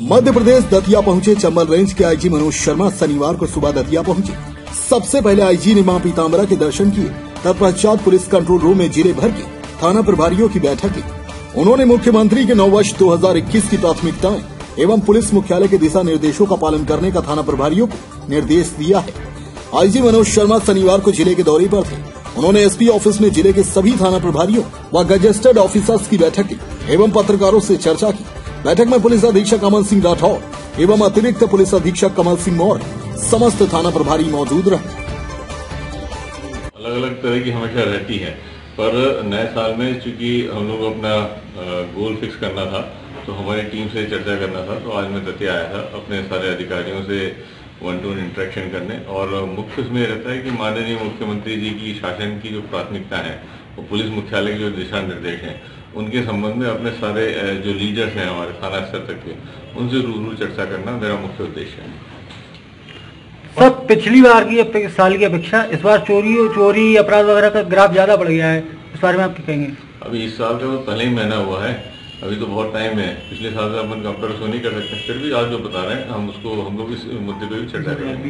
मध्य प्रदेश दतिया पहुंचे चंबल रेंज के आईजी मनोज शर्मा शनिवार को सुबह दतिया पहुंचे। सबसे पहले आईजी ने मां पीताम्बरा के दर्शन किए। तत्पश्चात पुलिस कंट्रोल रूम में जिले भर के थाना प्रभारियों की बैठक की। उन्होंने मुख्यमंत्री के नववर्ष 2021 की प्राथमिकताएं एवं पुलिस मुख्यालय के दिशा निर्देशों का पालन करने का थाना प्रभारियों को निर्देश दिया है। आईजी मनोज शर्मा शनिवार को जिले के दौरे पर थे। उन्होंने एसपी ऑफिस में जिले के सभी थाना प्रभारियों व गजेस्टेड ऑफिसर्स की बैठक की एवं पत्रकारों से चर्चा की। बैठक में पुलिस अधीक्षक अमन सिंह राठौर एवं अतिरिक्त पुलिस अधीक्षक कमल सिंह मौर्य समस्त थाना प्रभारी मौजूद रहे। अलग अलग तरह की हमेशा रहती है, पर नए साल में चूंकि हम लोग अपना गोल फिक्स करना था तो हमारी टीम से चर्चा करना था, तो आज मैं दतिया आया था अपने सारे अधिकारियों से 1-to-1 इंटरेक्शन करने। और मुख्य उसमें रहता है कि माननीय मुख्यमंत्री जी की शासन की जो प्राथमिकता है वो पुलिस मुख्यालय के जो दिशा निर्देश हैं उनके संबंध में अपने सारे जो लीडर्स हैं हमारे थाना स्तर तक के उनसे रूबरू चर्चा करना मेरा मुख्य उद्देश्य है। सर, पिछली बार की साल की अपेक्षा इस बार चोरी अपराध वगैरह का ग्राफ ज्यादा बढ़ गया है, इस बारे में आप क्या कहेंगे? अभी इस साल का तो पहले ही महीना हुआ है, अभी तो बहुत टाइम है। पिछले साल से अपन कंपेयर नहीं कर सकते, फिर भी आज जो बता रहे हैं हम लोग इस मुद्दे पे भी चर्चा करेंगे।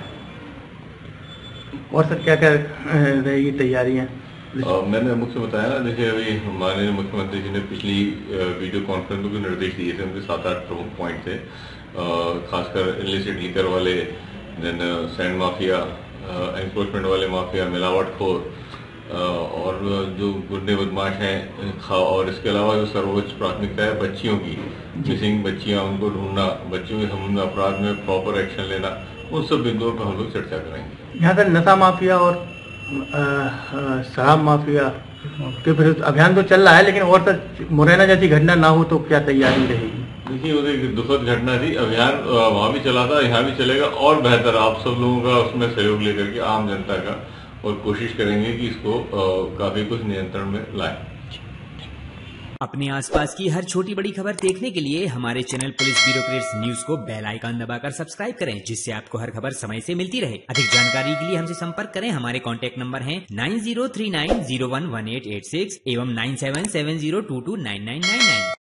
और सर क्या क्या रहेगी तैयारियां? मैंने मुख्य बताया ना, देखिए अभी माननीय मुख्यमंत्री जी ने पिछली वीडियो कॉन्फ्रेंस में निर्देश दिए थे, उनके 7-8 प्रमुख पॉइंट थे। खासकर इलिसिट लिकर वाले, देन सैंड माफिया, एनक्रोचमेंट वाले माफिया, मिलावटखोर और जो गुंडे बदमाश हैं, और इसके अलावा जो सर्वोच्च प्राथमिकता है बच्चियों की, मिसिंग बच्चियां, उनको ढूंढना, बच्चियों के संबंध में अपराध में प्रॉपर एक्शन लेना, उन सब बिंदुओं पर हम लोग चर्चा करेंगे। यहाँ पर नशा माफिया और शराब माफिया के विरुद्ध अभियान तो चल रहा है, लेकिन और तक मुरैना जैसी घटना ना हो तो क्या तैयारी रहेगी? देखिए वो एक दुखद घटना थी, अभियान वहाँ भी चला था, यहाँ भी चलेगा और बेहतर आप सब लोगों का उसमें सहयोग लेकर के आम जनता का, और कोशिश करेंगे कि इसको काफी कुछ नियंत्रण में लाएं। अपने आसपास की हर छोटी बड़ी खबर देखने के लिए हमारे चैनल पुलिस ब्यूरोक्रेट्स न्यूज को बेल आइकन दबाकर सब्सक्राइब करें, जिससे आपको हर खबर समय से मिलती रहे। अधिक जानकारी के लिए हमसे संपर्क करें। हमारे कॉन्टैक्ट नंबर हैं 9039011886 एवं 9770229999।